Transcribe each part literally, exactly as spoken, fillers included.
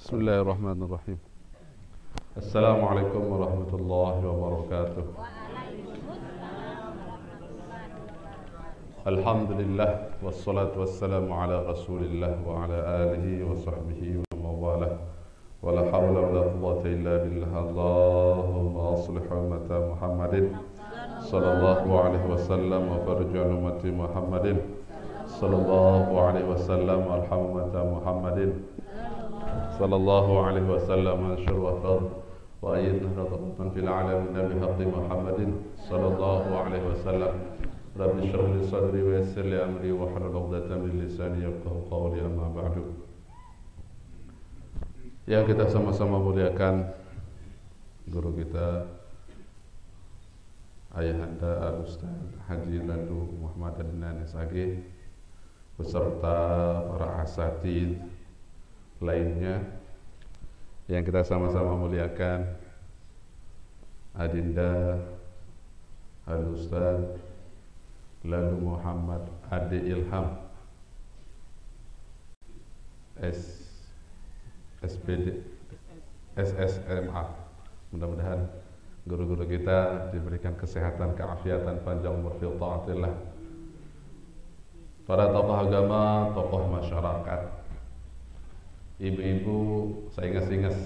Bismillahirrahmanirrahim. Assalamualaikum warahmatullahi wabarakatuh. Alhamdulillah wassalatu wassalamu ala Rasulillah wa ala alihi wa sahbihi wa mawalah. Wa la hawla wa la quwwata illa billah. Allahumma aslih ummata Muhammadin sallallahu alaihi wasallam wa farij an ummati Muhammadin sallallahu alaihi wasallam alhamdulillah Muhammadin sallallahu alaihi wasallam anshur wa fad wa ayyidna radatan fil alamin bi haqqi Muhammadin sallallahu alaihi wasallam. Rabbi shrah li sadri wa yassir li amri wa hlul 'uqdatam min lisani yafqahu qawli, amma ba'du. Yang kita sama-sama muliakan guru kita Ayahanda Al-Ustaz Haji Landu Muhammad Adnan S A G beserta para asatidz lainnya yang kita sama-sama muliakan, Adinda Al-Ustaz Landu Muhammad Adi Ilham S SPD S S M A. Mudah-mudahan guru-guru kita diberikan kesehatan, keafiatan, panjang umur fil taatillah. Para tokoh agama, tokoh masyarakat, ibu-ibu, saya ingas-ingas.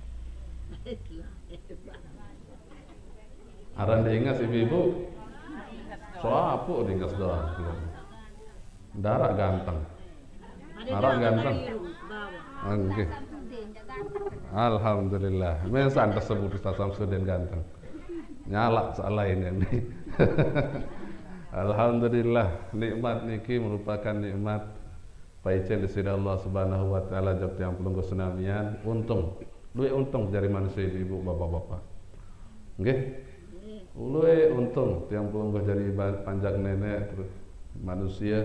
Aran diingas ibu-ibu, soapu diingas doang. Darah ganteng, darah ganteng. Oke. Alhamdulillah. Mesan tersebut Ustaz Samsudin ganteng. Nyala salahin ini. Alhamdulillah, nikmat niki merupakan nikmat paicen di sisi Allah Subhanahu wa taala jab tiang pelungguh senamian. Untung, luwe untung dari manusia ibu bapak-bapak. Nggih. Luwe untung tiang pelungguh dari panjang nenek terus manusia.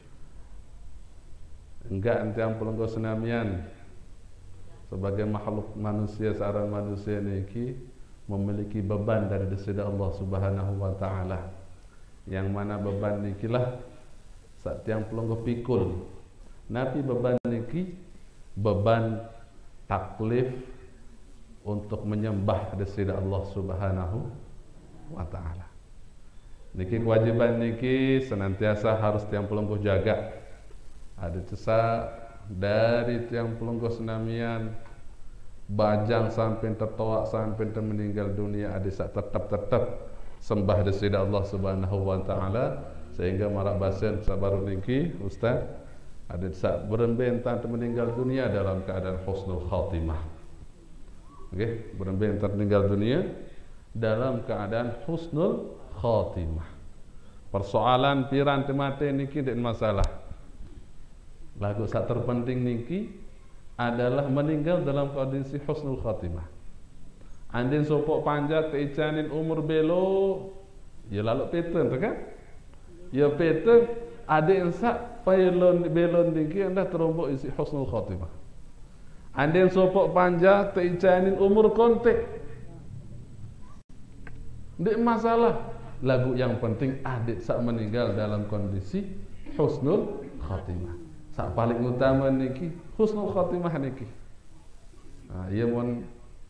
Enggak tiang pelungguh senamian sebagai makhluk manusia, seorang manusia niki memiliki beban dari sisi Allah Subhanahu wa taala. Yang mana beban nikilah saat tiang pelungguh pikul. Nabi beban niki beban taklif untuk menyembah di sisi Allah Subhanahu wa taala. Niki kewajiban niki senantiasa harus tiang pelungguh jaga. Ada cesa dari tiang pelungguh senamian bajang sampai tertoak sampai meninggal dunia ada sak tetap-tetap sembah di sisi Allah Subhanahu wa taala, sehingga marak basen sabaru niki Ustaz ada sak berembentan meninggal dunia dalam keadaan husnul khatimah. Nggih, berembentan meninggal dunia dalam keadaan husnul khatimah. Persoalan piran mati niki dak masalah. Lagu sak terpenting niki adalah meninggal dalam kondisi husnul khatimah. Andin sopok panjat keicanin umur belo, ya lalu peten, kan? Ya peten, ada ensak pelon belon niki anda terombok isi husnul khatimah. Andin sopok panjat keicanin umur kontek, ndak masalah. Lagu yang penting adik sak meninggal dalam kondisi husnul khatimah. Sak paling utama niki husnul khatimah niki. Nah, ia mon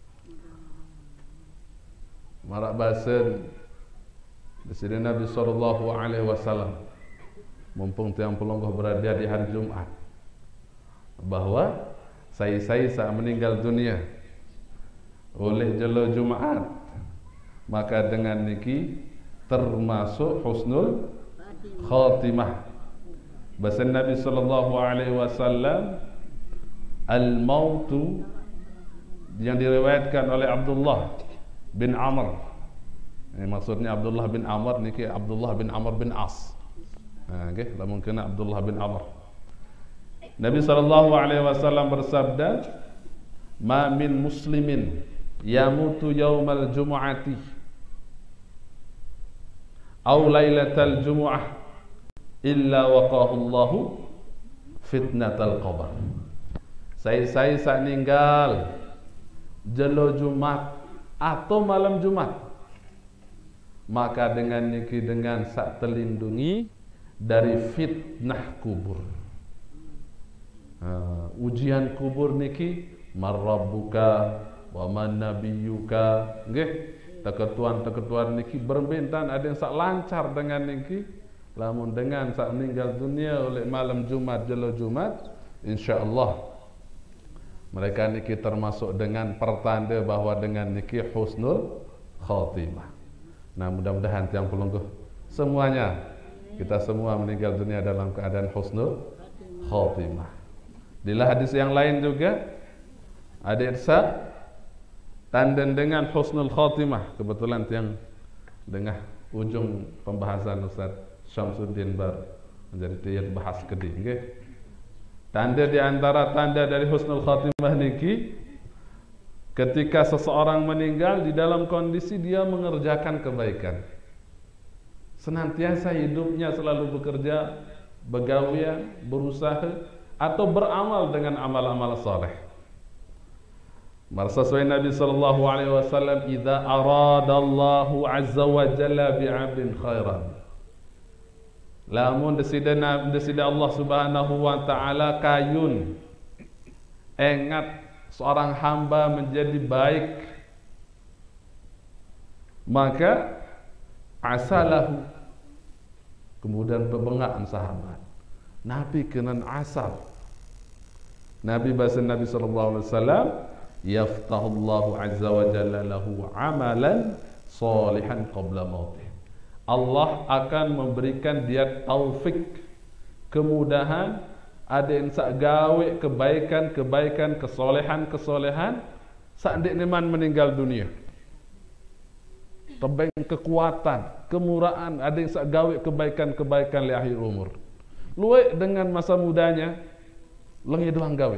marak basen di sini Nabi sallallahu alaihi wasallam mumpung tiang pelungguh berada di hari Jumat bahwa saya-saya saat meninggal dunia oleh jelo Jumat, maka dengan niki termasuk husnul khatimah. Bahasa Nabi sallallahu alaihi wasallam, al-mautu yang diriwayatkan oleh Abdullah bin Amr. Ini maksudnya Abdullah bin Amr niki Abdullah bin Amr bin As. Nah, nggih, lamun kena Abdullah bin Amr. Nabi sallallahu alaihi wasallam bersabda, "Ma min muslimin yamutu yaumal jumu'ati aw lailatal jumu'ah illa waqahu Allahu fitnatal qabr." Saya-saya sak ninggal jelo Jumat atau malam Jumat, maka dengan niki dengan sak terlindungi dari fitnah kubur. Uh, ujian kubur niki man rabbuka wa man nabiyyuka. Nggih, teketuan-teketuan niki berbentan ada yang sak lancar dengan niki. Lamun dengan sak meninggal dunia oleh malam Jumat jelo Jumat, insyaallah mereka niki termasuk dengan pertanda bahwa dengan niki husnul khatimah. Nah, mudah-mudahan tiang pelungguh semuanya kita semua meninggal dunia dalam keadaan husnul khatimah. Di hadis yang lain juga ada irsyad tanda dengan husnul khatimah. Kebetulan tiang dengar ujung pembahasan Ustaz Syamsuddin Bar menjadi tiang bahas kedi. Okay? Tanda di antara tanda dari husnul khatimah niki ketika seseorang meninggal di dalam kondisi dia mengerjakan kebaikan. Senantiasa hidupnya selalu bekerja, begawian, berusaha atau beramal dengan amal-amal saleh. Sesuai Nabi sallallahu alaihi wasallam, "Idza aradallahu azza wa jalla bi'abdin khairan." Lamun desida desida Allah Subhanahu wa taala kayun engat seorang hamba menjadi baik, maka asalahu, kemudian pebengaan sahabat Nabi kenan asal. Nabi bahasa Nabi sallallahu alaihi wasallam, yaftahullahu azza wa jalla lahu amalan salihan qabla mautih. Allah akan memberikan dia taufik, kemudahan, ada yang sak gawe kebaikan-kebaikan, kesolehan-kesolehan sak dek neman meninggal dunia. Tebeng kekuatan, kemurahan, ada yang sak gawe kebaikan-kebaikan li akhir umur. Luwe dengan masa mudanya lengi doang gawe.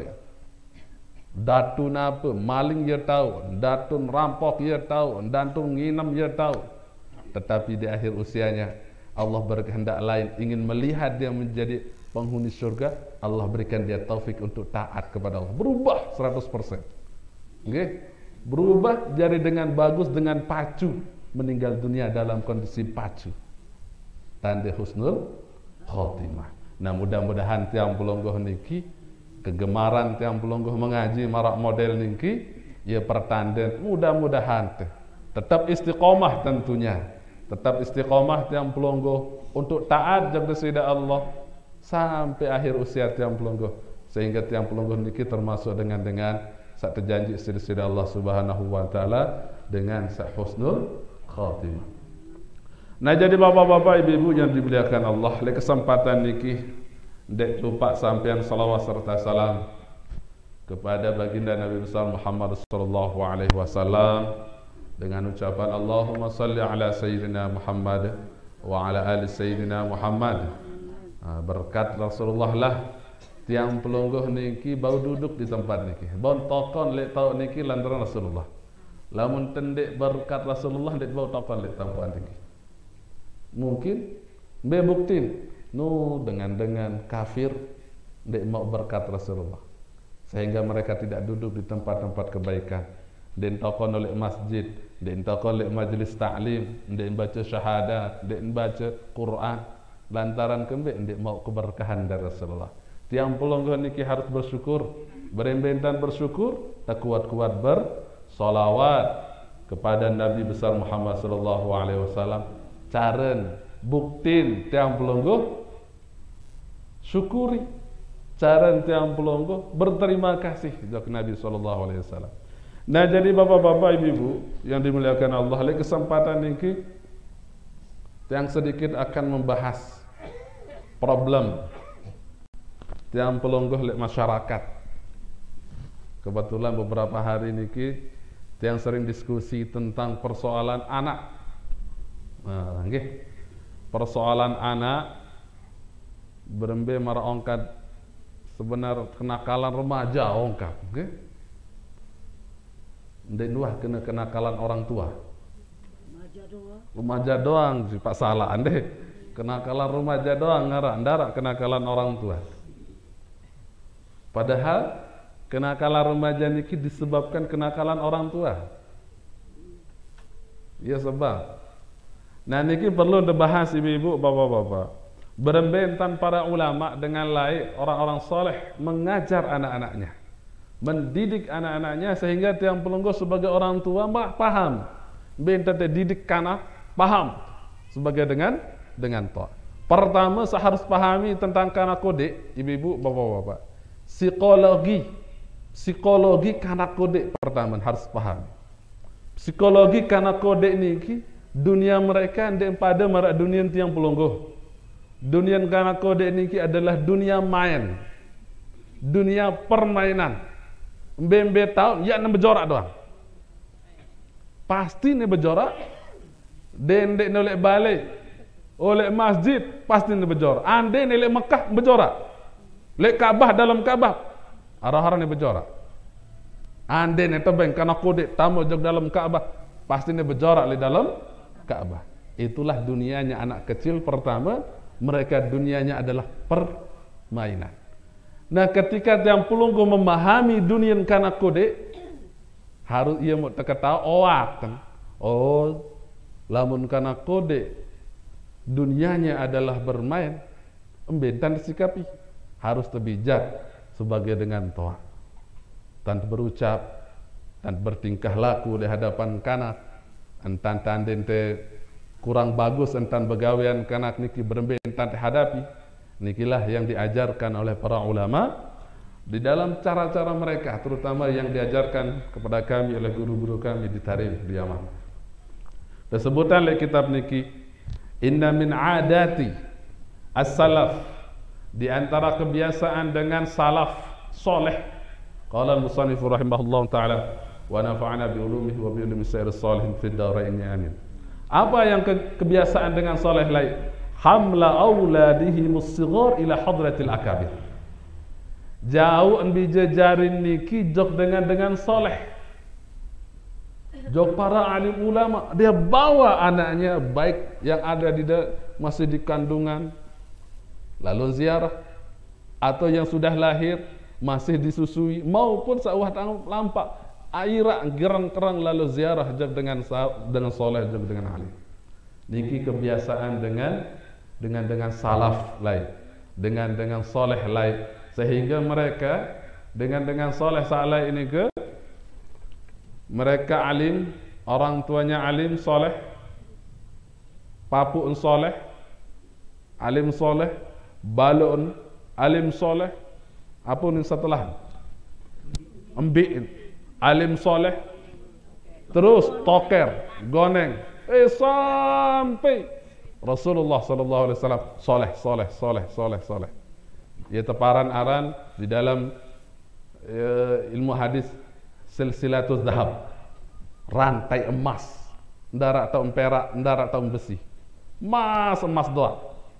Datun apa, maling dia tahu, datun rampok dia tahu, datun nginam dia tahu. Tetapi di akhir usianya Allah berkehendak lain, ingin melihat dia menjadi penghuni surga, Allah berikan dia taufik untuk taat kepada Allah. Berubah seratus persen. Okay? Berubah jadi dengan bagus, dengan pacu, meninggal dunia dalam kondisi pacu. Tanda husnul khatimah. Nah, mudah-mudahan tiang pelonggoh niki kegemaran tiang pelonggoh mengaji marak model niki ya pertanda, mudah-mudahan tetap istiqomah tentunya. Tetap istiqomah tiang pelonggoh untuk taat jaga sida Allah sampai akhir usia tiang pelonggoh, sehingga tiang pelonggoh niki termasuk dengan dengan sak terjanji sida Allah Subhanahu wa taala dengan sak husnul khatimah. Nah, jadi bapak-bapak, ibu-ibu yang dimuliakan Allah, le kesempatan niki dek lupa sampean salawat serta salam kepada baginda Nabi besar Muhammad sallallahu alaihi wasallam dengan ucapan Allahumma salli ala sayyidina Muhammad wa ala ali sayyidina Muhammad. Nah, berkat Rasulullah lah tiang pelungguh niki bau duduk di tempat niki, bau tokon lek tau niki lantaran Rasulullah. Lamun tendek berkat Rasulullah dek bau tokon lek tempat niki. Mungkin be buktin nu dengan-dengan kafir dek mau berkat Rasulullah, sehingga mereka tidak duduk di tempat-tempat kebaikan. Den tokon oleh masjid, den tokon oleh majlis ta'lim, den baca syahadat, den baca Quran, lantaran kembe den mau keberkahan dari Rasulullah. Tiang pelonggoh niki harus bersyukur, berembentan bersyukur, tak kuat-kuat bersolawat kepada Nabi besar Muhammad sallallahu alaihi wasallam. Caren buktin tiang pelonggoh syukuri, caren tiang pelonggoh berterima kasih kepada Nabi sallallahu alaihi wasallam. Nah, jadi bapak-bapak, ibu-ibu yang dimuliakan Allah, oleh kesempatan ini yang sedikit akan membahas problem yang pelonggoh oleh masyarakat. Kebetulan beberapa hari ini yang sering diskusi tentang persoalan anak. Nah, okay. Persoalan anak berembe mara ongkat sebenar kenakalan remaja ongkat, okay? Ndek nuah kena kenakalan orang tua. Remaja doang. Remaja doang sih Pak salah ande. Kenakalan remaja doang ngarak ndarak kenakalan orang tua. Padahal kenakalan remaja niki disebabkan kenakalan orang tua. Ya sebab. Nah, niki perlu dibahas ibu-ibu, bapak-bapak. Berembentan para ulama dengan lain orang-orang soleh mengajar anak-anaknya mendidik anak-anaknya sehingga tiang pelunggu sebagai orang tua mak paham. Benta didik kana paham sebagai dengan dengan toh. Pertama saya harus pahami tentang kana kode, ibu-ibu, bapak-bapak. Psikologi, psikologi kana kode pertama harus paham. Psikologi kana kode ini dunia mereka ndek pada marak dunia tiang pelunggu. Dunia kana kode ini adalah dunia main, dunia permainan. Mbembe tahu, ya nem bejorak doang. Pasti ne bejorak, dendek nolek balik, oleh masjid pasti ne bejorak. Ande ne lek Mekah bejorak, lek Ka'bah dalam Ka'bah, arah-arah ne bejorak. Ande ne tebeng karena kode tamu jog dalam Ka'bah, pasti ne bejorak lek dalam Ka'bah. Itulah dunianya anak kecil pertama, mereka dunianya adalah permainan. Nah, ketika tiang pelunggu memahami dunia karena kode, harus ia mau terketahui oak kan. Oh, lamun karena kode dunianya adalah bermain, embentan disikapi harus terbijak sebagai dengan toa, dan berucap dan bertingkah laku di hadapan kanak, entan tandente kurang bagus entan begawean kanak niki berembentan hadapi. Nikilah yang diajarkan oleh para ulama di dalam cara-cara mereka, terutama yang diajarkan kepada kami oleh guru-guru kami di Tarim di Yaman. Disebutkan oleh kitab niki, inna min adati as-salaf, di antara kebiasaan dengan salaf soleh. Qala al-musannif rahimahullah taala wa nafa'ana bi ulumihi wa bi ulumi sayyidis salihin fid dharain amin. Apa yang ke kebiasaan dengan soleh lain? Hamla auladihim as-sighar ila hadratil akabir. Jauh ambil jejarin niki jok dengan dengan soleh, jok para alim ulama, dia bawa anaknya baik yang ada di masih di kandungan lalu ziarah, atau yang sudah lahir masih disusui, maupun sawah lampak airak gerang-kerang lalu ziarah jok dengan dengan soleh, jok dengan alim. Niki kebiasaan dengan dengan dengan salaf lain, dengan dengan soleh lain. Sehingga mereka dengan dengan soleh saleh ini ke mereka alim, orang tuanya alim soleh, papuun soleh, alim soleh, balun alim soleh, apa ni setelah ambil alim soleh, terus toker, goneng, eh sampai Rasulullah sallallahu alaihi wasallam soleh, soleh, soleh, soleh, soleh. Ia teparan aran di dalam uh, ilmu hadis silsilatul zahab, rantai emas, ndara atau perak, ndara atau besi, emas emas doang.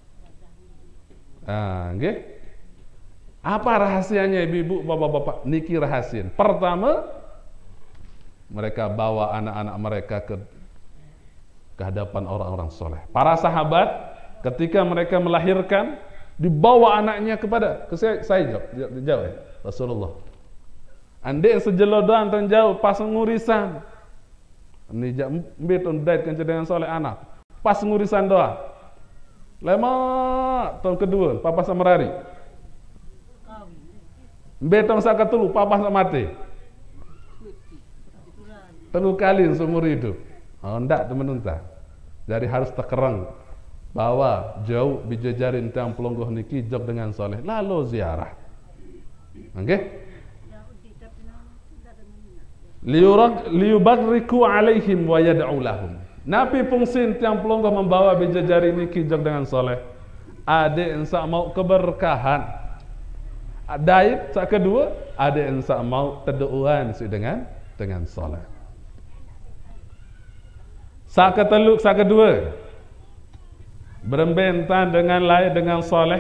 Ah, nggih. Apa rahasianya ibu-ibu, bapak-bapak? Niki rahasia. Pertama, mereka bawa anak-anak mereka ke ke hadapan orang-orang soleh. Para sahabat ketika mereka melahirkan, dibawa anaknya kepada ke saya, saya jawab, jawab ya, Rasulullah. Andai sejelodoan dan jauh pas ngurisan. Ini jam beton dait kan dengan soleh anak. Pas ngurisan doa. Lama tahun kedua, papa samarari. Beton saka telu, papa sama mati. Telu kali seumur hidup. Oh, ndak teman entah. Jadi harus terkerang bahwa jauh bijajarin tiang pelungguh niki jog dengan soleh lalu ziarah. Oke? Liyurag liyubadriku alaihim wa yad'u lahum. Nabi fungsi tiang pelungguh membawa bijajarin niki jog dengan soleh. Ade ensa mau keberkahan. Daib sak kedua, ade ensa mau teduan si dengan dengan soleh. Sak keteluk sak kedua, berembentan dengan lain dengan soleh,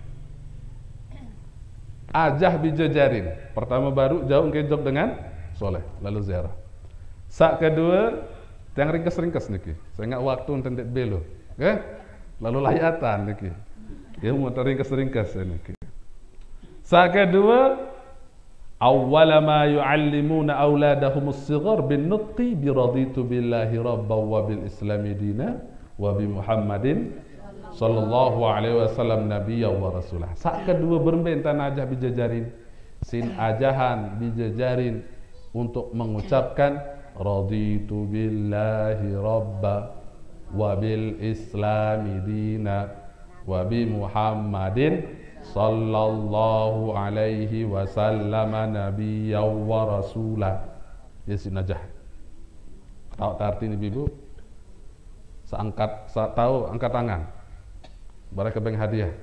ajah bijajarin. Pertama baru jauh kejok dengan soleh, lalu ziarah. Sak kedua, yang ringkes-ringkes niki. Saya ingat waktu untuk belo, okay? Lalu layatan niki. Dia mau ringkes-ringkes niki. Sak kedua, awwala ma yu'allimuna auladahum as-sighar bin nutqi bi raditu billahi rabban wa bil islami dina wa bi Muhammadin sallallahu alaihi wasallam nabiyya wa rasulah. Sak kedua berbentan ajah bijajarin sin ajahan dijejarin untuk mengucapkan raditu billahi rabba wa bil islami dina wa bi muhammadin sallallahu alaihi wasallam nabiyya wa rasulah. Ya sin najah. Tahu arti ini ibu? Seangkat, sa tahu angkat tangan. Barang kebeng hadiah.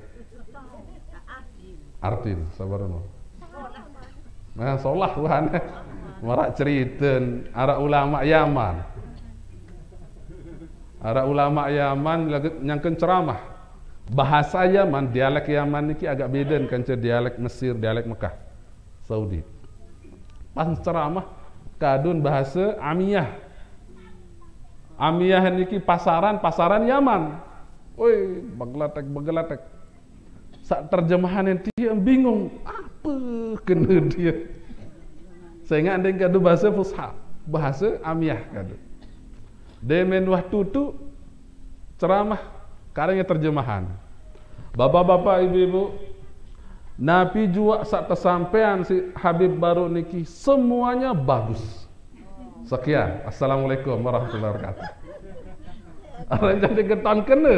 Artin, sabar no. Nah, solah Tuhan. Marak ceriten ara ulama Yaman. Ara ulama Yaman nyangkeun ceramah. Bahasa Yaman, dialek Yaman niki agak beda kan dialek Mesir, dialek Mekah, Saudi. Pas ceramah kadun bahasa Amiyah. Amiyah niki pasaran, pasaran Yaman. Woi, bagelatek bagelatek. Saat terjemahan dia bingung, apa kena dia? Saya ingat ada kadu bahasa Fusha, bahasa Amiyah kadu. Demen waktu tu ceramah, karanya terjemahan. Bapak-bapak, ibu-ibu, Nabi juga saat tersampaian si Habib baru niki semuanya bagus. Sekian, assalamualaikum warahmatullahi wabarakatuh. Orang jadi keton kena.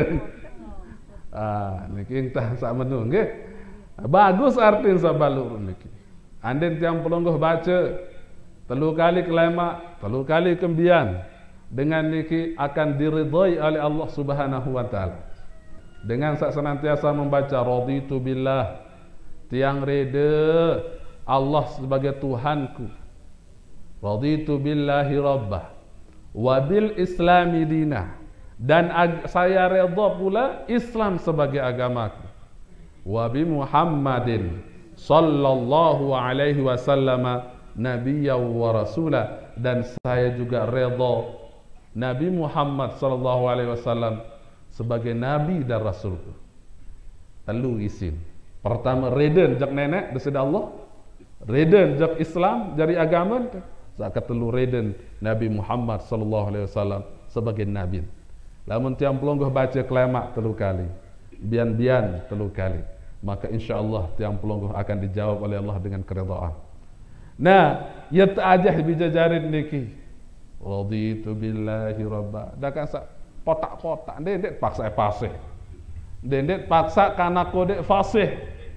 Ah, niki entah sak menu nggih. Bagus artin sabalur niki. Anden tiang pelonggoh baca telu kali kelema, telu kali kembian, dengan niki akan diridhai oleh Allah Subhanahu wa taala. Dengan sak senantiasa membaca raditu billah, tiang reda Allah sebagai Tuhanku. Raditu billahi rabbah wa bil islami dinah, dan saya redha pula Islam sebagai agamaku. Wa bi Muhammadin sallallahu alaihi wasallam nabiyya wa rasulah, dan saya juga redha Nabi Muhammad sallallahu alaihi wasallam sebagai nabi dan rasulku. Telu isin. Pertama reden jak nenek desida Allah, reden jak Islam dari agama, sak ketelu reden Nabi Muhammad sallallahu alaihi wasallam sebagai nabi. Lamun tiang pelonggoh baca kelemak telu kali, bian-bian telu kali, maka insyaallah tiang pelonggoh akan dijawab oleh Allah dengan keridhaan. Nah, ya ta'ajah bijajarin niki. Raditu billahi rabba. Dah kan sak potak-potak ndendet paksa fasih. Ndendet paksa kana kode fasih.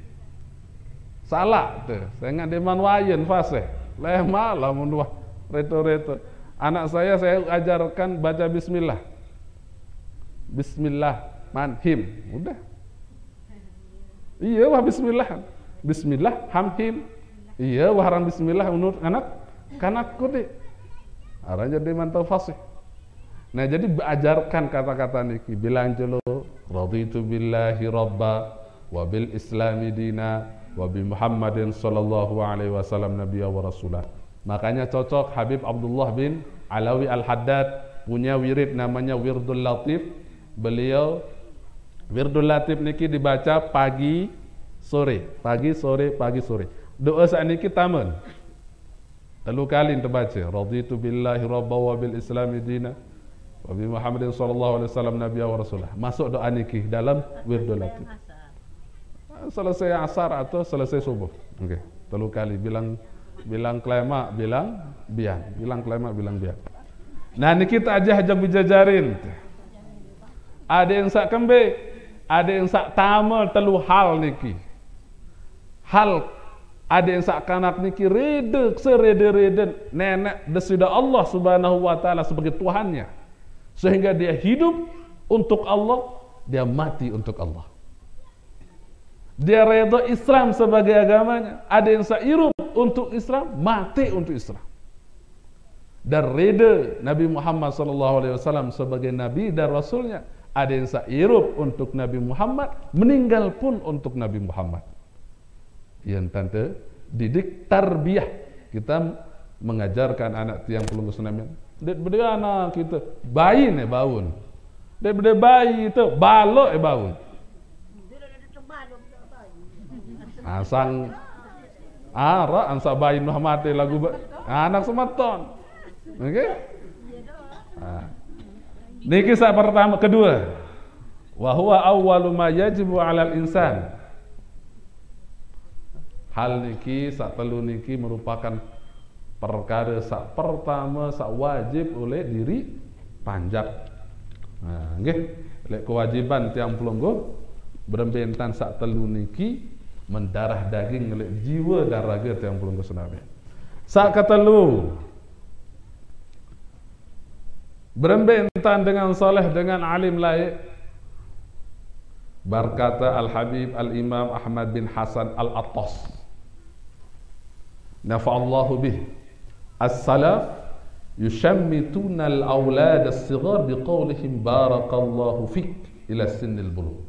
Salah tu. Saya ingat deman wayen fasih. Leh malah mun wah reto-reto. Anak saya saya ajarkan baca bismillah. Bismillah manhim. Udah. Iya wah bismillah. Bismillah hamhim. Iya wah haram bismillah menurut anak kanak kode. Aranya dia mantau fasih. Nah jadi ajarkan kata-kata niki, bilang jelo raditu billahi rabba wa bil islami dina wa bi Muhammadin sallallahu alaihi wasallam nabiyya wa rasulah. Makanya cocok Habib Abdullah bin Alawi Al-Haddad punya wirid namanya Wirdul Latif. Beliau Wirdul Latif niki dibaca pagi sore, pagi sore, pagi sore. Doa saat niki taman. Telu kali terbaca raditu billahi rabba wa bil islami dina wa bi Muhammadin sallallahu alaihi wasallam nabiyya wa rasulah. Masuk doa niki dalam Wirdul Latif. Selesai asar atau selesai subuh. Okey, telu kali bilang bilang klema, bilang bian, bilang klema, bilang bian. Nah niki kita aja ajak bijajarin. Ada yang sak kembe, ada yang sak tamal telu hal niki. Hal ada yang sak kanak niki rede serede-rede nenek desida Allah Subhanahu wa taala sebagai Tuhannya, sehingga dia hidup untuk Allah, dia mati untuk Allah. Dia redha Islam sebagai agamanya. Ada yang sak hirup untuk Islam, mati untuk Islam. Dan redha Nabi Muhammad sallallahu alaihi wasallam sebagai nabi dan rasulnya. Ada yang sak hirup untuk Nabi Muhammad, meninggal pun untuk Nabi Muhammad. Yang tante didik tarbiyah, kita mengajarkan anak tiang pelunggu senamian. Dek bede anak kita bayi ne baun, dek bede bayi itu balok e baun. Asang ara ansa bayi Muhammad lagu anak sematon. Okey. Ah. Niki sak pertama, kedua. Wa huwa awwalu ma yajibu 'alal insan hal niki sak telu niki merupakan perkara sak pertama sak wajib oleh diri panjat. Nah, nggih, lek kewajiban tiang pelungguh berembentan sak telu niki mendarah daging oleh jiwa dan raga tiang pelungguh senabi. Sak ketelu berembentan dengan soleh dengan alim lain. Berkata Al-Habib Al-Imam Ahmad bin Hasan Al-Attas, nafa'allahu bih, as-salaf yushammituna al-awlad as-sighar biqawlihim barakallahu fik ila sinnil bulugh.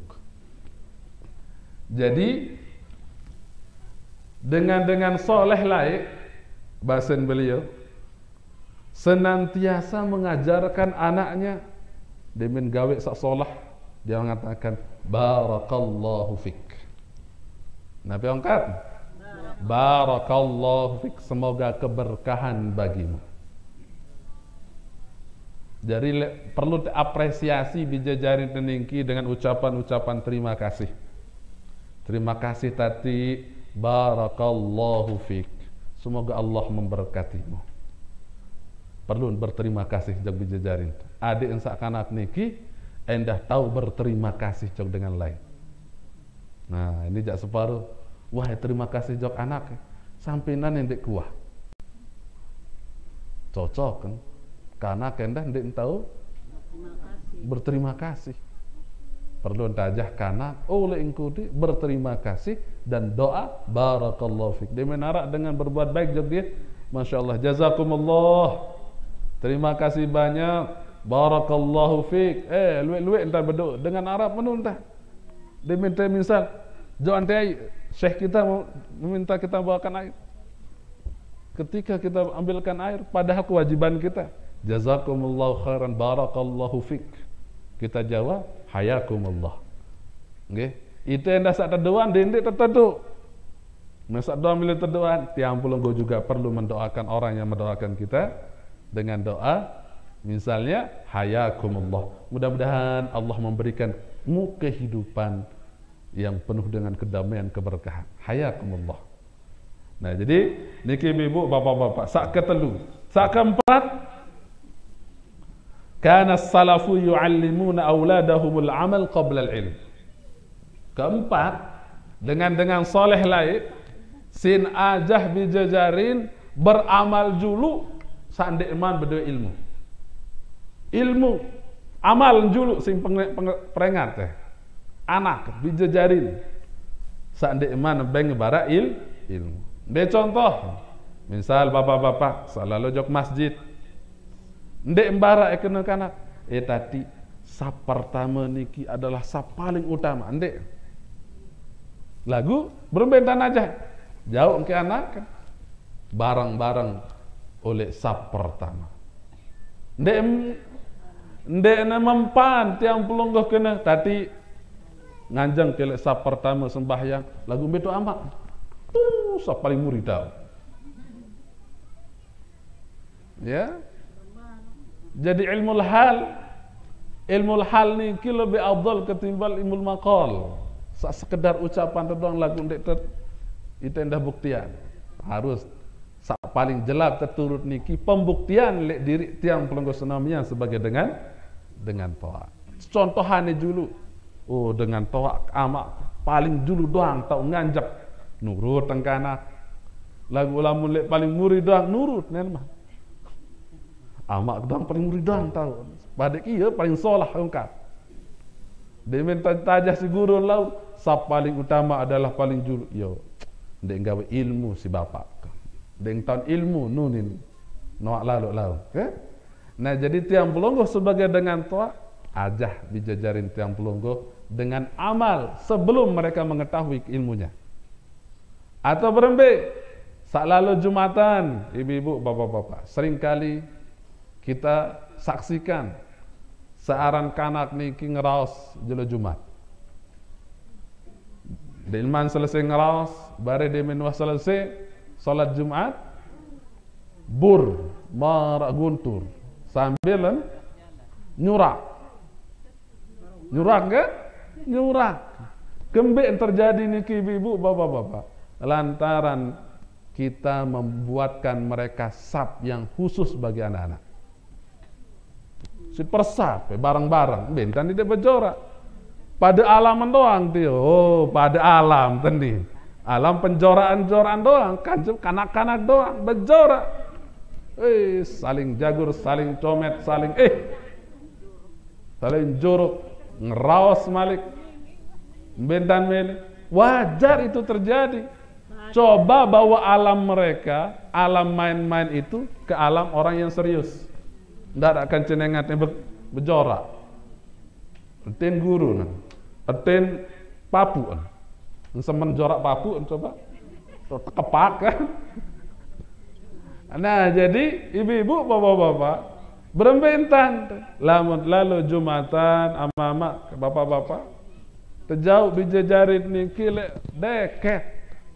Jadi dengan dengan soleh lain, bahasan beliau senantiasa mengajarkan anaknya demen gawe sak solah, dia mengatakan barakallahu fik. Nabi angkat barakallahu fik, semoga keberkahan bagimu. Jadi perlu apresiasi bijajari teningki dengan ucapan-ucapan terima kasih. Terima kasih tadi barakallahu fik, semoga Allah memberkatimu. Perlu berterima kasih jog bijajarin. Adik yang sakanak niki endah tahu berterima kasih jog dengan lain. Nah, ini jak separuh. Wah, terima kasih jog anak. Sampinan yang dek kuah. Cocok kan? Karena kendah dek tahu berterima kasih. Perlu tajah kanak oleh ingkudi berterima kasih dan doa barakallahu fik. Dia menarak dengan berbuat baik jog dia. Masya Allah, jazakumullah. Terima kasih banyak. Barakallahu fik. Eh, luik-luik entah berdoa dengan Arab menun entah. Dia minta misal, jangan teh syekh kita mau meminta kita bawakan air. Ketika kita ambilkan air, padahal kewajiban kita, jazakumullahu khairan barakallahu fik. Kita jawab hayakumullah. Nggih, itu yang dak sak teduan dendek tertedu. Masak doa milik terdoaan, tiang pulunggo juga perlu mendoakan orang yang mendoakan kita dengan doa, misalnya hayakumullah. Mudah-mudahan Allah memberikanmu kehidupan yang penuh dengan kedamaian, keberkahan. Hayakumullah. Nah, jadi niki ibu, bapak-bapak, sak ketelu. Sak keempat, kana salafu yu'allimuna auladahumul amal qabla al-ilm. Keempat, dengan dengan soleh lain, sin ajah bijajarin beramal julu sandek iman berdua ilmu. Ilmu amal julu sing perengat teh. Anak bijajarin sandek iman beng bara il ilmu. De contoh, misal bapak-bapak selalu jok masjid. Ndek embara ekena kanak. Eh tadi sap pertama niki adalah sap paling utama. Ndek. Lagu berbentan aja. Jauh ke anak kan. Barang-barang oleh sap pertama. Ndek ndek na mempan tiang pelungguh kena tadi nganjang ke sap pertama sembahyang. Lagu beto amak. Uh, sap paling muridau. Ya. Jadi ilmu hal, ilmu hal ni ki lebih afdal ketimbang ilmu maqal. Sak sekedar ucapan doang lagu ndek ter itu endah buktian. Harus sak paling jelas terturut niki pembuktian lek diri tiang pelungguh senamian sebagai dengan dengan toa. Contohane dulu. Oh, dengan toa amak paling dulu doang tau nganjak nurut tengkana. Lagu lamun lek paling murid doang nurut nen mah. Amak doang paling murid doang tahu. Badek iya paling solah engkau. Dia minta tajah si guru laut. Sap paling utama adalah paling julu. Yo, dia gawe ilmu si bapak. Dia tahun ilmu nunin. Noak lalu laut. Okay? Nah jadi tiang pelungguh sebagai dengan toa ajah dijajarin tiang pelungguh dengan amal sebelum mereka mengetahui ilmunya. Atau berembe sak lalu Jumatan, ibu-ibu, bapak-bapak, seringkali kita saksikan searan kanak niki ngeraos jelo Jumat. Dilman selesai ngeraos, bare demen selesai salat Jumat, bur marak guntur sambil nyurak. Nyurak ke? Nyurak. Kembe yang terjadi niki ibu-ibu, bapak-bapak. lantaran kita membuatkan mereka sab yang khusus bagi anak-anak. Si persap bareng-bareng bentan tidak berjorak. Pada alam doang dia. Oh, pada alam tadi. Alam penjoraan-joraan doang, kanak-kanak doang berjorak. Eh, saling jagur, saling comet, saling eh saling jorok, ngerawas malik. Bentan mele. Wajar itu terjadi. Coba bawa alam mereka, alam main-main itu ke alam orang yang serius. Tidak akan cenengatnya berjorak. Etin guru, nah. Etin papu. Semen jorak papu, coba. Kepak kan. Nah, jadi ibu-ibu, bapak-bapak berembentan. Lalu Jumatan, ama-ama, bapak-bapak. Terjauh bijajarit ni kile deket.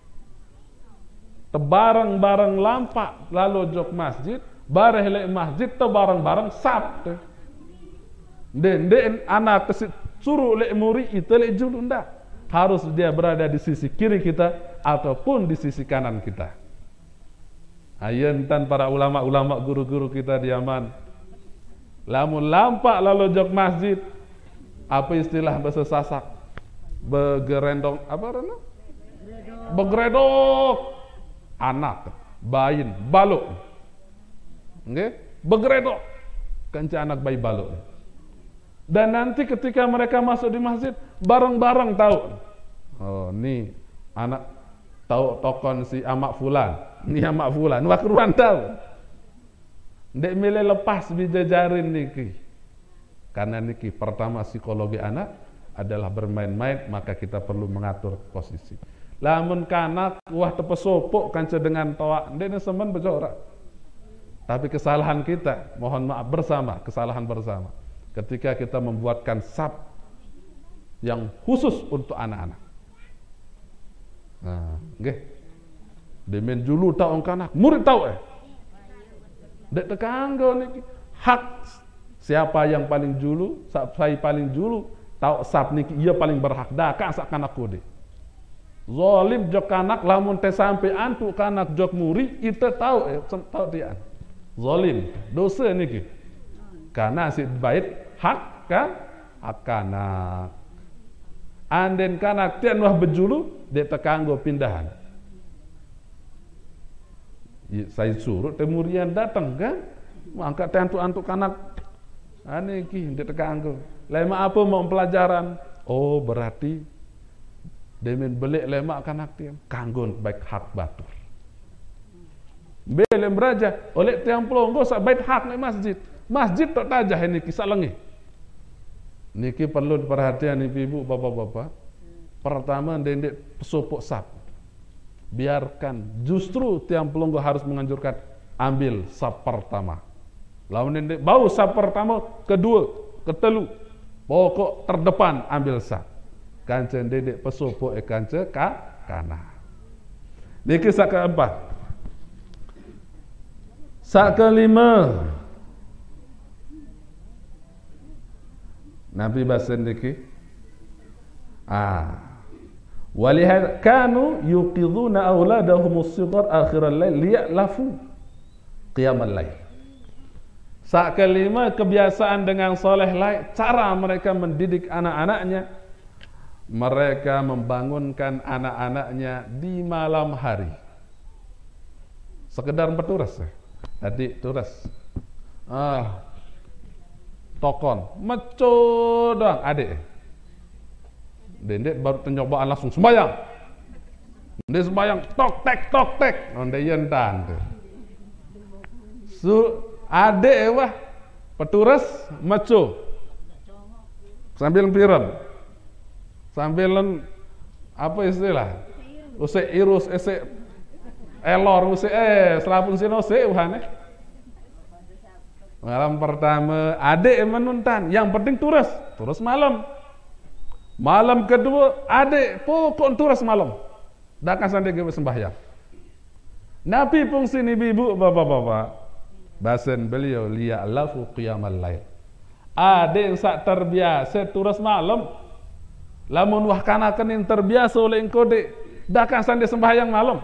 Tebareng-bareng lampak lalu jok masjid, bareh lek masjid te bareng-bareng sabtu. Den den anak kesit suruh lek muri itu lek julu ndak. Harus dia berada di sisi kiri kita ataupun di sisi kanan kita. Ayentan para ulama-ulama guru-guru kita di Yaman. Lamun lampak lalu jok masjid, apa istilah bahasa Sasak? Begerendong apa rana? Begredok. Anak, bayin, baluk. Okay? Begredok. Kanca anak bayi baluk. Dan nanti ketika mereka masuk di masjid, bareng-bareng tahu. Oh, ni anak tahu tokon si amak fulan. Ni amak fulan. Wakruan tahu. Ndek milih lepas bijajarin niki. Karena niki pertama psikologi anak adalah bermain-main, maka kita perlu mengatur posisi. Lamun kanak wah tepesopok kanca dengan toa ndene semen berjorak. Tapi kesalahan kita, mohon maaf bersama, kesalahan bersama. Ketika kita membuatkan sab yang khusus untuk anak-anak. Nah, nggih. Demen julu tahu kanak, murid tahu eh. Dek tekanggo niki hak siapa yang paling julu, saya paling julu, tahu sab niki ia paling berhak dah kan sak kanak kode. Zalim jok kanak lamun teh sampai antu kanak jok muri itu tahu eh tahu dia. Zalim dosa niki. Karena si bait hak kan hak kanak. Anden kanak tian wah bejulu dia tekanggo pindahan. Saya suruh temurian datang kan angkat antu-antu kanak ane ki dia tekanggo. Lema apa mau pelajaran? Oh berarti demen belik lemak kanak tiang kanggon baik hak batur. Belem beraja oleh tiang pelonggo sak baik hak nek masjid. Masjid tok tajah ini kisah lengi. Niki perlu perhatian ibu-ibu, bapak-bapak. Pertama dendek pesopok sab. Biarkan justru tiang pelonggo harus menganjurkan ambil sab pertama. Lawan dendek bau sab pertama, kedua, ketelu. Pokok terdepan ambil sab. Kanca dedek pesopok e kanca ka kana. Niki sak keempat. Sak kelima. Nabi basen niki. Ah. Walihad kanu yuqiduna auladahum as-sighar akhiral lail liya'lafu qiyamal lail. Sak kelima kebiasaan dengan soleh lain, cara mereka mendidik anak-anaknya. Mereka membangunkan anak-anaknya di malam hari. Sekedar berturas. Tadi turas. Ah, tokon. Meco doang adik. Dendek baru penyobaan langsung sembayang. Dia sembayang tok tek tok tek. Onde yentan. Su adik wah peturas meco. Sambil piran. Sambil apa istilah? Usik irus, usik elor, usik eh selapun sino usik uhane. Malam pertama adik menuntan, yang penting turas, turas malam. Malam kedua adik pokok turas malam. Dak sampai ke sembahyang. Nabi fungsi ibu bapak-bapak. Basen beliau liya lafu qiyamal lail. Adik sak terbiasa turas malam. Lamun wah kanakan yang terbiasa oleh engkau dek dah kan sandi sembahyang malam.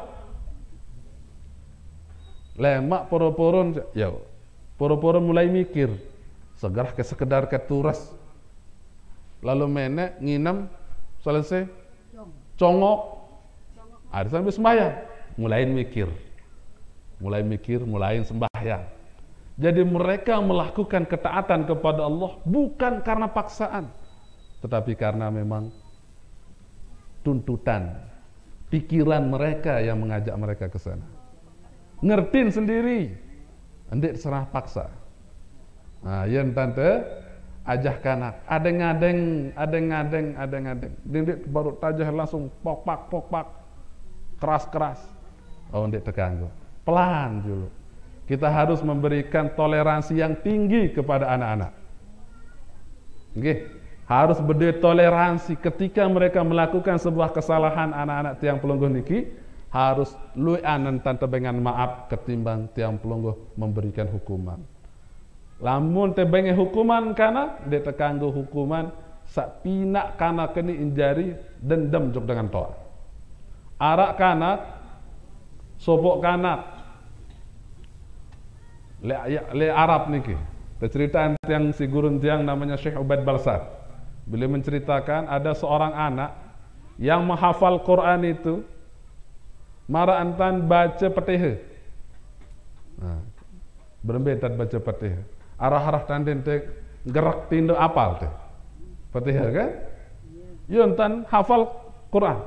Lemak poro-poron, ya, poro-poro mulai mikir, segera ke sekedar keturas, lalu menek nginam, selesai, congok, ada sambil sembahyang, mulai mikir, mulai mikir, mulai sembahyang. Jadi mereka melakukan ketaatan kepada Allah bukan karena paksaan, tetapi karena memang tuntutan, pikiran mereka yang mengajak mereka ke sana. Ngertiin sendiri, endik serah paksa. Nah, yang tante ajah kanak, ada ngadeng, ada ngadeng, ada ngadeng. Dindik baru tajah langsung pokpak pokpak, keras keras. Oh, endik terganggu. Pelan dulu. Kita harus memberikan toleransi yang tinggi kepada anak-anak. Oke, harus berdiri toleransi ketika mereka melakukan sebuah kesalahan. Anak-anak tiang pelungguh niki harus lu'anan tante dengan maaf ketimbang tiang pelungguh memberikan hukuman. Lamun tebenge hukuman kana dia terkanggu hukuman sak pinak kana keni injari dendam jok dengan toa. Arak kanak sobok kanak Le, le Arab niki. Cerita yang si gurun tiang namanya Syekh Ubaid Balsar. Beliau menceritakan ada seorang anak yang menghafal Quran itu mara antan baca Fatihah. Nah, berembetat baca Fatihah. Arah-arah tanden teh gerak tindo apal teh. Fatihah kan? Yo entan hafal Quran.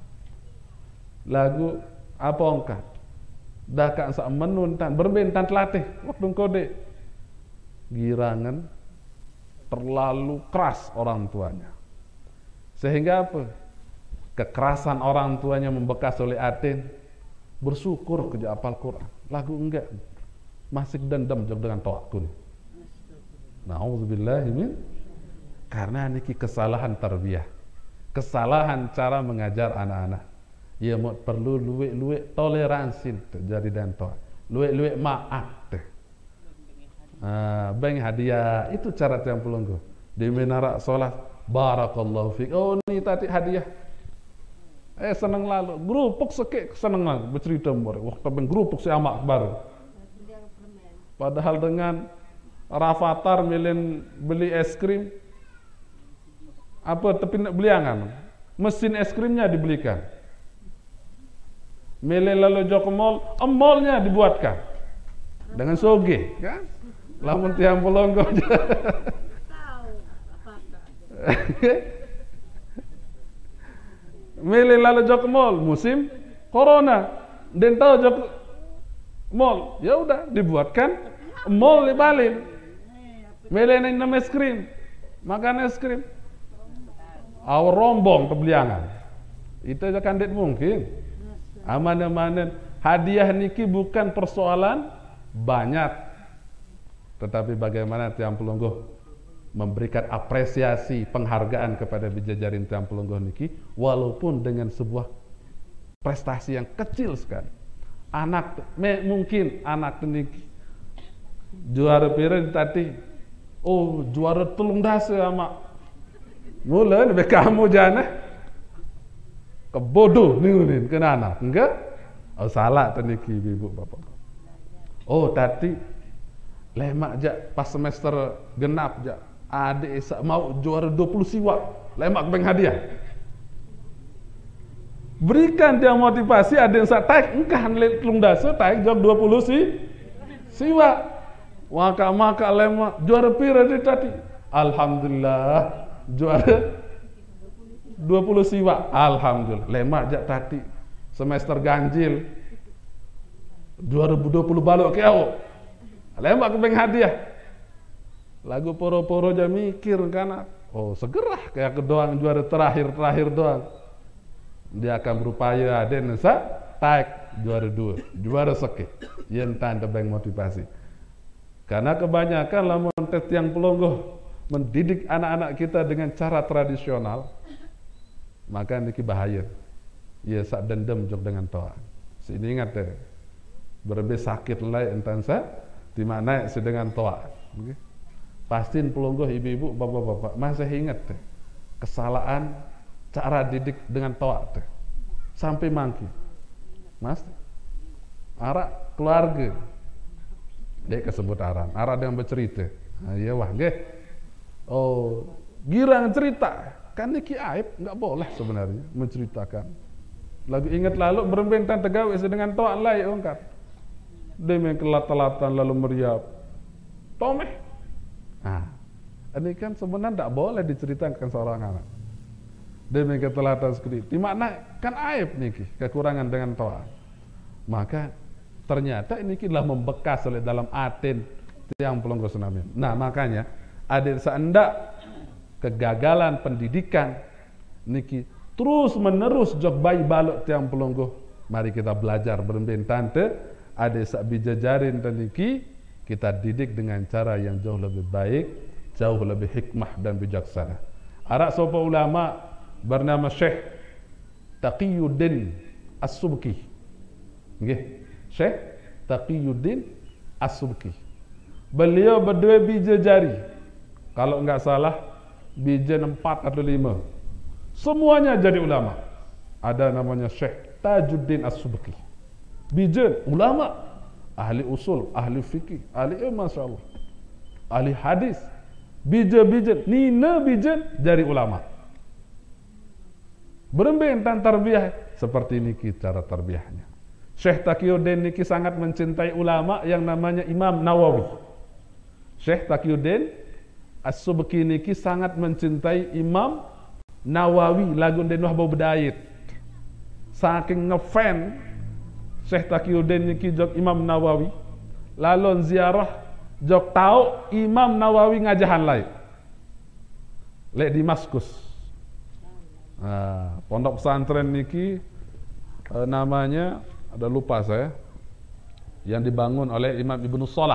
Lagu apa ongkat? Dah kan sak menuntan berbentan telatih waktu kode girangan terlalu keras orang tuanya sehingga apa kekerasan orang tuanya membekas oleh atin bersyukur kerja apal Quran lagu enggak masih dendam dengan toakun. Nauzubillahi min karena niki kesalahan tarbiyah, kesalahan cara mengajar anak-anak. Ya mau perlu luwe-luwe toleransi terjadi dan toa, luwe-luwe maaf teh. Ah, beng hadiah itu cara tiang pelungguh di menara solat. Barakallahu fik. Oh ini tadi hadiah. Eh seneng lalu, grupuk sekek seneng lalu bercerita more. Waktu beng grupuk si amak baru. Padahal dengan Rafathar milin beli es krim, apa tapi nak beli angan, mesin es krimnya dibelikan. Mele lalu jok ke mall, mallnya dibuatkan dengan soge, kan? Lamun tiang pelonggo aja. Mele lalu jok ke mall, musim corona, dan tahu jok mall, ya udah dibuatkan mall dibalin. Mele nang nama es krim, makan es krim, awal rombong kebeliangan, itu aja kandet mungkin. Aman-amanan hadiah niki bukan persoalan banyak, tetapi bagaimana tiang pelungguh memberikan apresiasi penghargaan kepada bijajarin tiang pelungguh niki walaupun dengan sebuah prestasi yang kecil sekali. Anak me, mungkin anak niki juara pira tadi, oh juara tulung dasa ama mula be kamu jana kebodoh niunin kena anak enggak? Oh salah teniki ibu bapak. Oh tadi lemak ja pas semester genap ja adik mau juara dua puluh siwa lemak beng hadiah. Berikan dia motivasi ada yang sak taik engkah telung dasa taik jog dua puluh si siwa. Maka maka lemak juara pira tadi. Alhamdulillah juara dua puluh siwa, alhamdulillah. Lemak jak tadi semester ganjil dua ribu dua puluh balok ke awak. Lemak kebeng hadiah. Lagu poro-poro aja mikir kan. Oh, segera kayak kedoang juara terakhir-terakhir doang. Dia akan berupaya ada nesa taik juara dua, juara seke. Yen tanda beng motivasi. Karena kebanyakan lamun tiang pelungguh mendidik anak-anak kita dengan cara tradisional, maka niki bahaya. Ya sak dendam jok dengan toa. Sini ingat deh. Berbe sakit lai entan sa di mana sedengan toa. Okay. Pastiin pelungguh ibu-ibu, bapak-bapak masih ingat deh. Kesalahan cara didik dengan toa deh. sampai mangki. Mas, arak keluarga. Dia kesebut aran. Arak yang bercerita. Nah, iya wah, nggih. Oh, girang cerita. Kan niki aib, enggak boleh sebenarnya menceritakan. Lagi ingat lalu berbentan tegawe dengan toa lain ongkat. Dia main kelat-telatan lalu meriap. Tomeh. Nah, ini kan sebenarnya tidak boleh diceritakan seorang anak. Dia main ketelatan sekali. Di makna kan aib niki, kekurangan dengan toa. Maka ternyata ini telah membekas oleh dalam atin tiang pelonggo senamnya. Nah, makanya adik seandak kegagalan pendidikan niki terus menerus jog bayi balok tiang pelonggo. Mari kita belajar berembin tante adik sak bijajarin dan niki kita didik dengan cara yang jauh lebih baik, jauh lebih hikmah dan bijaksana. Arak sopa ulama bernama Syekh Taqiyuddin As-Subki. Nggih, Syekh Taqiyuddin As-Subki. Beliau berdua bija jari. Kalau enggak salah bija empat atau lima. Semuanya jadi ulama. Ada namanya Syekh Tajuddin As-Subki. Bija ulama, ahli usul, ahli fikih, ahli eh, masya Allah, ahli hadis. Bija-bija, nina bija jadi ulama. Berembing tentang tarbiyah seperti ini cara tarbiyahnya. Syekh Taqiyuddin niki sangat mencintai ulama yang namanya Imam Nawawi. Syekh Taqiyuddin As-Subki niki sangat mencintai Imam Nawawi lagu den wah bedait. Saking ngefan Syekh Taqiyuddin niki jog Imam Nawawi, lalu ziarah jog tahu Imam Nawawi ngajahan lain. Lek di Damaskus. Nah, pondok pesantren niki eh, namanya ada lupa saya, yang dibangun oleh Imam Ibnu Salah.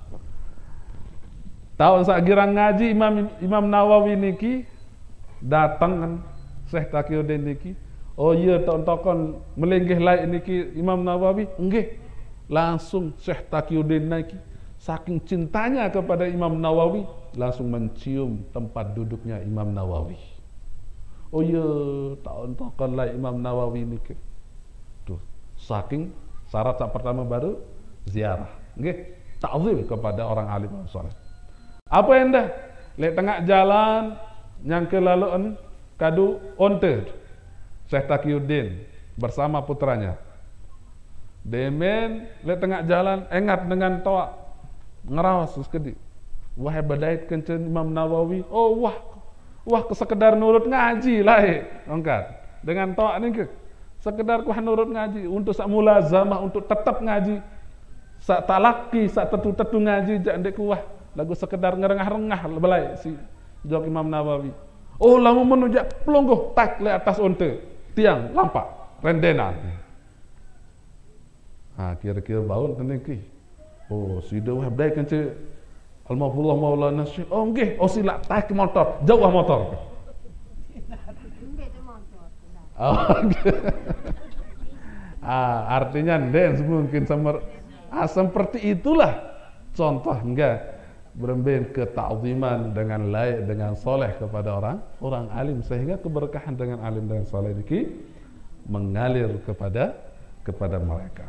Tahun saat girang ngaji Imam Imam Nawawi niki datang kan Syekh Taqiyuddin niki. Oh iya tahun tokon melenggih lain niki Imam Nawawi. Nggih. Langsung Syekh Taqiyuddin niki saking cintanya kepada Imam Nawawi langsung mencium tempat duduknya Imam Nawawi. Oh iya tahun tokon lain Imam Nawawi niki. Tuh, saking syarat sak pertama baru ziarah. Nggih, ta'zim kepada orang alim saleh. Apa yang dah? Lek tengah jalan nyangke laluan kadu onte Syekh Taqiyuddin bersama putranya. Demen lek tengah jalan engat dengan toa ngerawas sekedi. Wah badait kencen Imam Nawawi. Oh wah. Wah sekedar nurut ngaji lah angkat. Dengan toa ni ke sekedar kuah nurut ngaji untuk sak mulazamah untuk tetap ngaji. Sak talaki sak tetu-tetu ngaji jak ndek kuah. Lagu sekedar ngerengah-rengah belai si jawab Imam Nawawi. Oh lama menujak pelonggoh tak le atas onte tiang lampak rendenan. Ah kira-kira baun teniki. Oh sudah wah baik kan ce Almafullah Maulana Syekh. Oh nggih, oh sila tak motor, jauh motor. Oh, ah artinya dance mungkin semer, ah, seperti itulah contoh enggak berembin ketakziman dengan layak dengan soleh kepada orang orang alim sehingga keberkahan dengan alim dan soleh ini mengalir kepada kepada mereka.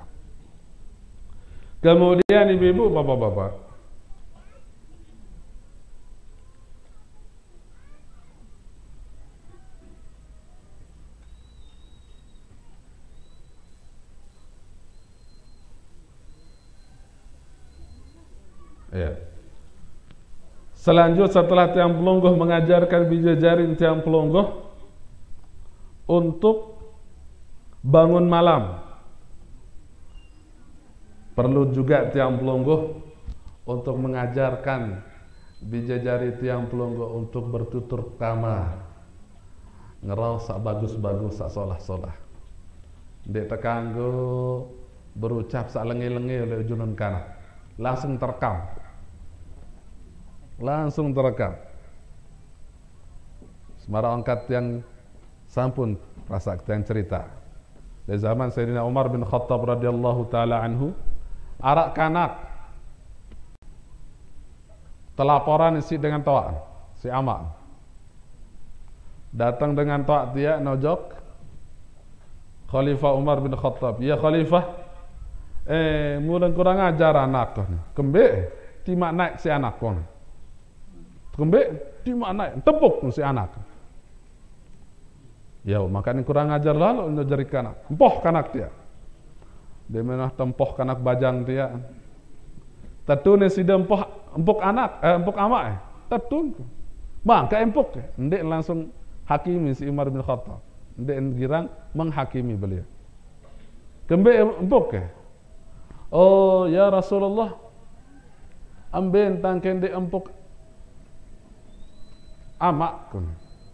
Kemudian ibu-ibu, bapak-bapak, ya. Selanjutnya setelah tiang pelonggoh mengajarkan bijajarin tiang pelonggoh untuk bangun malam, perlu juga tiang pelonggoh untuk mengajarkan bijajari tiang pelonggoh untuk bertutur kamar, ngerau sak bagus-bagus sak solah-solah. Dek tekanggo berucap sak lengi-lengi oleh junun kana, langsung terekam. Langsung terekam. Semara angkat yang sampun rasa yang cerita. Di zaman Sayyidina Umar bin Khattab radhiyallahu taala anhu, arak kanak telaporan isi dengan toa, si amak datang dengan toa dia nojok Khalifah Umar bin Khattab, ya Khalifah, eh mulai kurang ajar anak kau ni. Kembe, timak naik si anak kau ni. Kembe, timak naik, tepuk si anak. Ya, makanya kurang ajar lalu untuk jari kanak, empoh kanak dia. Dia menah tempoh kanak bajang dia. Tentu ni si dia empoh, empuk anak, eh, empuk amak eh. Tentu, bang, ke empuk, ndek langsung hakimi si Umar bin Khattab. Ndek girang menghakimi beliau. Kembe empuk ke? Oh ya Rasulullah, amben tangken de empuk amak kun.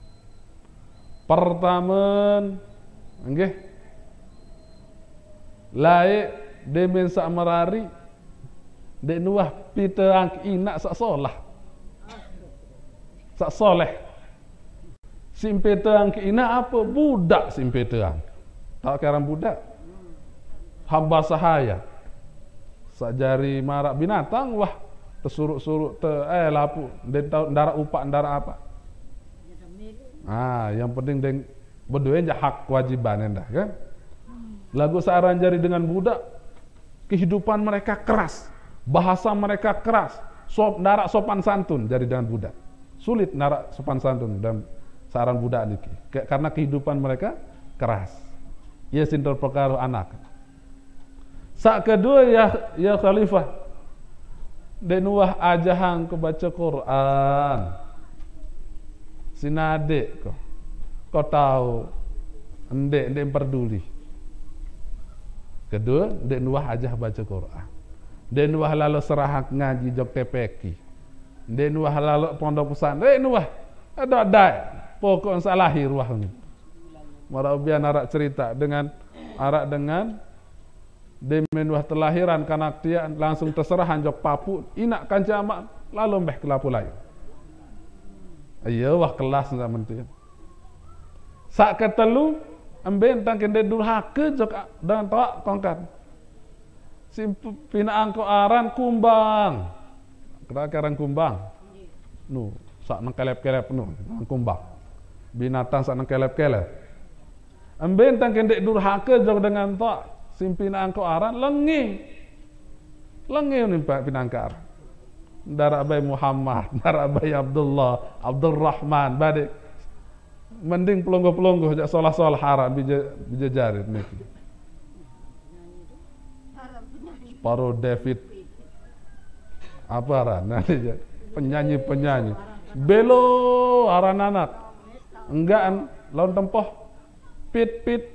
Pertamen, nggih. Lae demen sak merari dek nuah pita angk inak sak solah. Sak soleh. Simpeteang ke ina apa? Budak simpeteang. Tak kira budak. Hamba sahaya. Sajari marak binatang, wah tersuruk-suruk te eh lapu ndara upak ndara apa. Ah, yang penting deng berdua aja hak kewajiban endah kan. Lagu saran jari dengan budak, kehidupan mereka keras, bahasa mereka keras, sop ndara sopan santun jari dengan budak. Sulit ndara sopan santun dan saran budak niki karena kehidupan mereka keras. Ya sinter perkara anak. Sak kedua ya ya Khalifah denuah ajahang ke baca Quran. Sinade kau. Kau tahu ndek ndek peduli. Kedua, ndek nuah ajah baca Quran. Ndek nuah lalu serahak ngaji jok tepeki. Ndek nuah lalu pondok pesantren, ndek nuah ada ada pokok salahi ruah ni. Marabian arak cerita dengan arak dengan demen wah telahiran kanak dia langsung terserah jok papu inak kanca amak lalu mbeh kelapu layu. Ayo wah kelas zaman tu. Sak ketelu amben tang kende durhaka jok dan tok kongkat. Sim pinaan ko aran kumbang. Kira-kira kumbang. Nu sak nang kelep-kelep nu kumbang. Binatang sak nang kelep-kelep. Amben tang kende durhaka jok dengan tok simpinaan ko aran lengi. Lengi ni pak pinangkar. Darah Abai Muhammad, darah Abai Abdullah, Abdul Rahman, badik. Mending pelonggo-pelonggo jak solah-solah haram bija bija jarit niki. Paro David apa aran nanti penyanyi-penyanyi. Belo aran anak. Enggak lawan tempoh pit pit.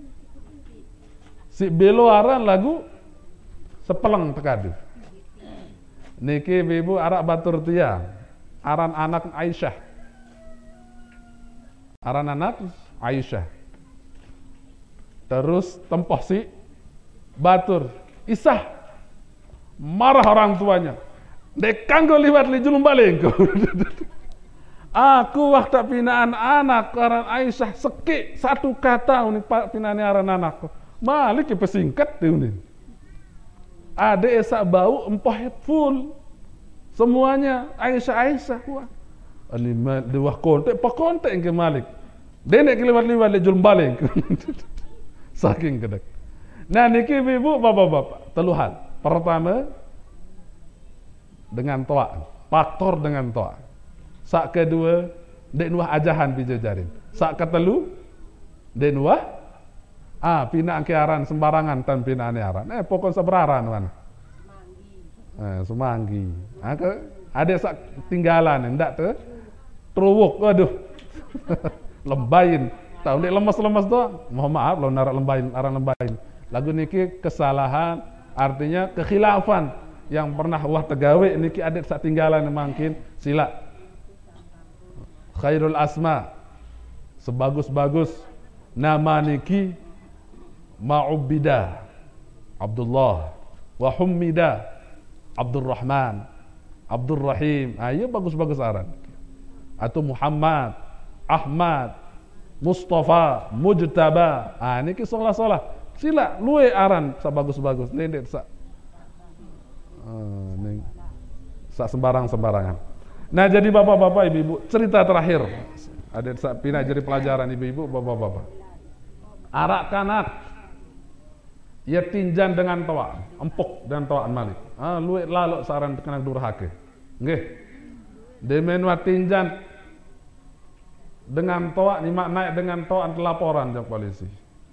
Si Belo aran lagu sepeleng tekadu. Niki ibu arak batur tia aran anak Aisyah. Aran anak Aisyah. Terus tempoh si batur Isah marah orang tuanya. Dek kanggo liwat li julum baling. Aku waktu pinaan anak aran Aisyah seki satu kata unik pinane aran anakku. Malik pesingkat tu ni. Ada esak bau empah full semuanya Aisyah Aisyah kuah. Ani dua kontek pak kontek ke Malik. Denek kelewat-lewat le julum baling. Saking kedek. Nah niki ibu bapak-bapak teluhan. Pertama dengan toa, faktor dengan toa. Sak kedua dek nuah ajahan bijajarin. Sak ketelu dek nuah ah pina aran sembarangan tan pina aran. Eh pokok seberaran mana? Eh semanggi. Ah ke ada sak tinggalan ndak tu terowok aduh. Lembain. Tahu nek lemas-lemas doang. Mohon maaf lo narak lembain, aran lembain. Lagu niki kesalahan artinya kekhilafan yang pernah wah tegawe niki adet sak tinggalan mungkin sila. Khairul asma sebagus-bagus nama niki Ma'ubida Abdullah wa Hummida Abdul Rahman Abdul Rahim. Ayo bagus-bagus aran. Atau Muhammad, Ahmad, Mustafa, Mujtaba. Ah niki solah-solah. Sila luwe aran sa bagus-bagus. Nendet sa uh, ning sa sembarang-sembarangan. Nah, jadi bapak-bapak, ibu-ibu, cerita terakhir. Ada sa pina jadi pelajaran ibu-ibu, bapak-bapak. Arak kanak ia tinjan dengan toa, empuk dan toa malik. Ah, luwe lalok saran kena durhaka. Nggih. Demen wa tinjan dengan toa ni mak naik dengan toa laporan ke polisi.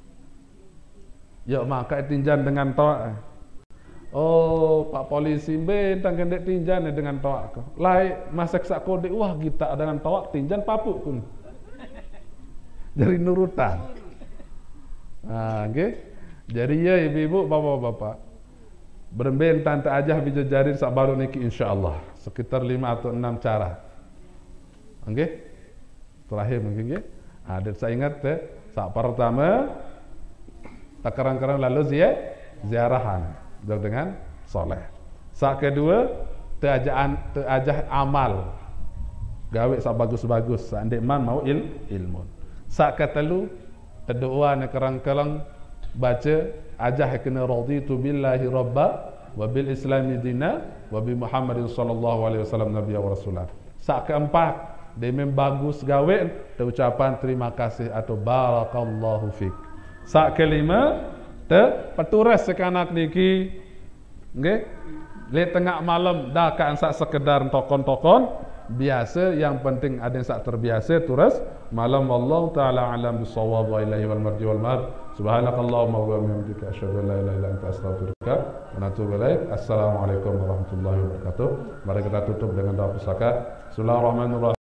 Ya maka tinjan dengan toa. Oh, Pak polisi bentang kendek tinjan dengan toa ko. Lai masak sak kode wah kita dengan toa tinjan papuk kun. Dari nurutan. Ah, nggih. Jadi ya ibu-ibu, bapak-bapak, beremben tante ajah bija jarin sak baru niki insyaallah sekitar lima atau enam cara. Nggih? Terakhir mungkin nggih. Ada saya ingat teh sak pertama takarang-karang lalu zia ziarahan dengan soleh. Sak kedua teajaan teajah amal. Gawe sak bagus-bagus, sak ndek man mau il ilmu. Sak katelu tedoa ne kerang-kerang baca ajah kena raditu billahi rabba wa bil islami dina wa bi Muhammadin sallallahu alaihi wasallam nabiyya wa rasulah. Sak keempat dia bagus gawe te ucapan terima kasih atau barakallahu fik. Sak kelima te peturas sekanak niki nggih le tengah malam dah kan sak sekedar tokon-tokon biasa, yang penting ada yang sak terbiasa terus malam. wallahu taala alam bisawab wa ilahi wal marji wal mad. Subhanakallahumma wa bihamdika asyhadu an la ilaha illa anta astaghfiruka wa atubu ilaik. Assalamualaikum warahmatullahi wabarakatuh. Mari kita tutup dengan doa pusaka. Bismillahirrahmanirrahim.